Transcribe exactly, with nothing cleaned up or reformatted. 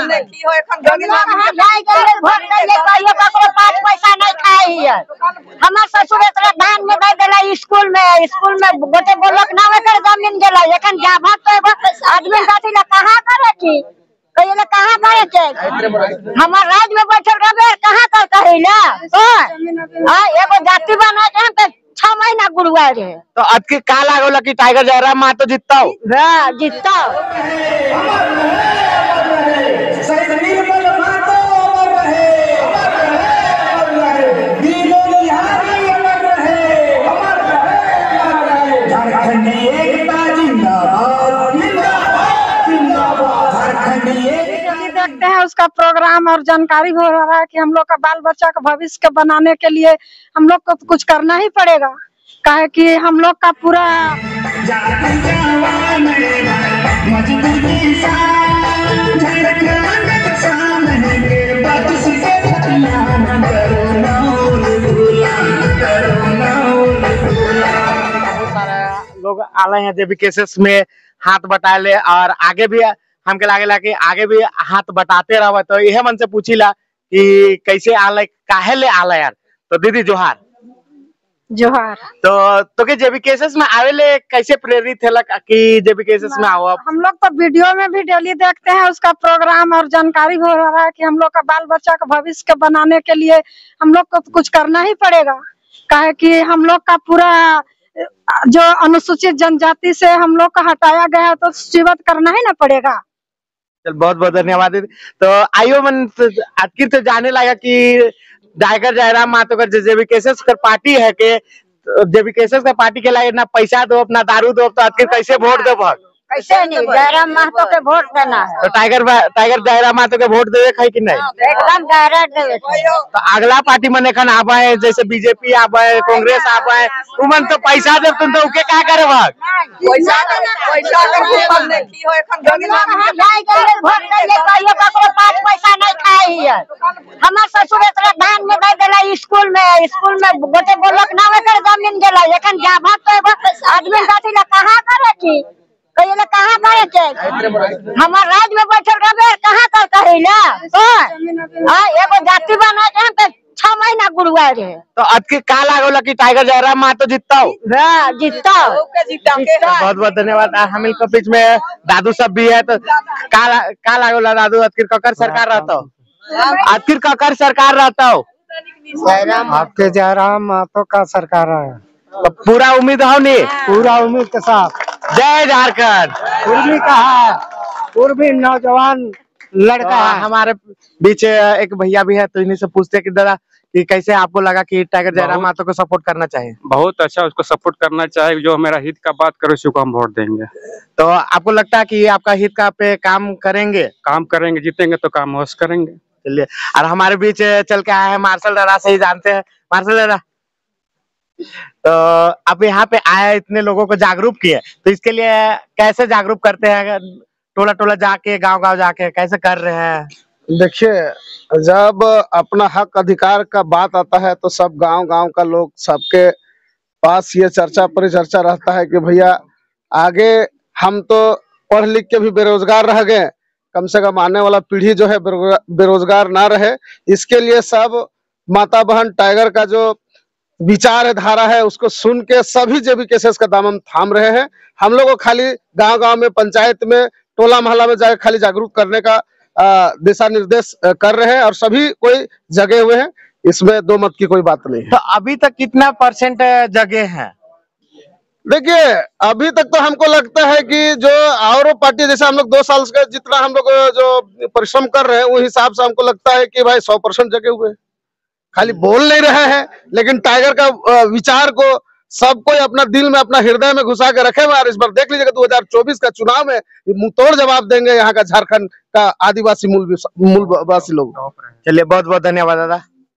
पाँच पैसा नहीं खाई है। हमार ससुर धान में दे दिला स्कूल में स्कूल में गोटे बोलक ना एकर जमीन गेला एखन जाभा तो आदमी जाति ला कहां करे की कहिला कहां करे के हमार राज्य में बैठल रहे कहां कर कहिला हां एगो जाति बना के तो छह महीना गुरुआ रहे तो अब के का लागोला कि टाइगर जयराम महतो जीतता हो हां जीतता देखते हैं उसका प्रोग्राम और जानकारी हो रहा है कि हम लोग का बाल बच्चा का भविष्य के बनाने के लिए हम लोग को कुछ करना ही पड़ेगा काहे कि हम लोग का पूरा लोग आले हैं जब केसेस में हाथ बटा ले और आगे भी हमके लागेला कि आगे भी हाथ बटाते रहो तो यह मन से पूछीला कि कैसे आले काहे ले आले यार तो दीदी जोहार जोहार तो तो के जेबी केसेस में आवेले कैसे प्रेरित है कि जेबी केसेस में आओ हम लोग तो वीडियो में भी डेली देखते हैं उसका प्रोग्राम और जानकारी हो रहा है कि हम लोग का बाल बच्चा का भविष्य के बनाने के लिए हम लोग को कुछ करना ही पड़ेगा काहे कि हम लोग का पूरा जो अनुसूचित जनजाति से हम लोग का हटाया गया है तो जीवित करना ही ना पड़ेगा। चल बहुत बहुत धन्यवाद दीदी। तो आइयो मन आखिर तो जाने लगा कि टाइगर जयराम महतो का जेबी केसेस का पार्टी है के जेबी केसेस का पार्टी के लिए ना पैसा दो अपना दारू दो तो आखिर कैसे वोट दो भाग कैसे नहीं जयराम महतो के वोट देना है तो टाइगर टाइगर जयराम महतो के वोट देवे है कि नहीं एकदम डायरेक्ट देवे तो अगला पार्टी मन एखन आबे है जैसे बीजेपी आबे है कांग्रेस आबे है उमन तो पैसा दे तुम तो उके का करे भाग पैसा पैसा के ऊपर में की हो एखन जमीन नहीं गए वोट देले कहियो ककरो पाँच पैसा नहीं खाई है। हमार ससुर धान में दे दिला स्कूल में स्कूल में गोटे बोलक ना एकर जमीन गेला एखन जाभा तो आदमी जाति ला कहां करे की कहिला कहां करे के हमार राज्य में बैठल रहे कहां कर कहिला हां एगो जाति बना के तो छह महीना गुरुआ रहे तो अब के का लागोला कि टाइगर जयराम महतो जीतता हो हां जीतता बहुत बहुत धन्यवाद। हम के बीच में दादू सब भी है तो का का लागोला दादू आखिर ककर सरकार रहता हो आखिर ककर सरकार रहता हो आपके जयराम महतो का सरकार है तो पूरा उम्मीद हो नहीं पूरा उम्मीद के साथ जय झारखंड पूर्वी का है पूर्वी नौजवान लड़का है। हमारे बीच एक भैया भी है तो इन्हीं से पूछते कि दादा कि कैसे आपको लगा कि टाइगर जयराम महतो को सपोर्ट करना चाहिए। बहुत अच्छा उसको सपोर्ट करना चाहिए जो मेरा हित का बात करे उसी को हम वोट देंगे। तो आपको लगता है कि ये आपका हित का पे काम करेंगे काम करेंगे जीतेंगे तो काम होश करेंगे। चलिए और हमारे बीच चल के आए हैं मार्शल दादा से ही जानते हैं। मार्शल दादा तो आप यहाँ पे आए इतने लोगों को जागरूक किए तो इसके लिए कैसे जागरूक करते हैं टोला टोला जाके गांव गांव जाके कैसे कर रहे हैं? देखिए जब अपना हक अधिकार का बात आता है तो सब गांव गांव का लोग सबके पास ये चर्चा परिचर्चा रहता है कि भैया आगे हम तो पढ़ लिख के भी बेरोजगार रह गए कम से कम आने वाला पीढ़ी जो है बेरोजगार ना रहे इसके लिए सब माता बहन टाइगर का जो विचार धारा है उसको सुन के सभी जेबी केसेस का दामन थाम रहे हैं। हम लोग को खाली गांव गांव में पंचायत में टोला मोहल्ला में जाकर खाली जागरूक करने का दिशा निर्देश कर रहे हैं और सभी कोई जगे हुए हैं इसमें दो मत की कोई बात नहीं है। तो अभी तक कितना परसेंट जगह है? देखिए अभी तक तो हमको लगता है कि जो और पार्टी जैसे हम लोग दो साल का जितना हम लोग जो परिश्रम कर रहे हैं वो हिसाब से हमको लगता है कि भाई सौ परसेंट जगे हुए हैं। खाली बोल नहीं रहे हैं लेकिन टाइगर का विचार को सब कोई अपना दिल में अपना हृदय में घुसा के रखे हुए और इस बार देख लीजिएगा दो हजार चौबीस का चुनाव में मुंह तोड़ जवाब देंगे यहाँ का झारखंड का आदिवासी मूल मूलवासी लोग। चलिए बहुत बहुत धन्यवाद दादा।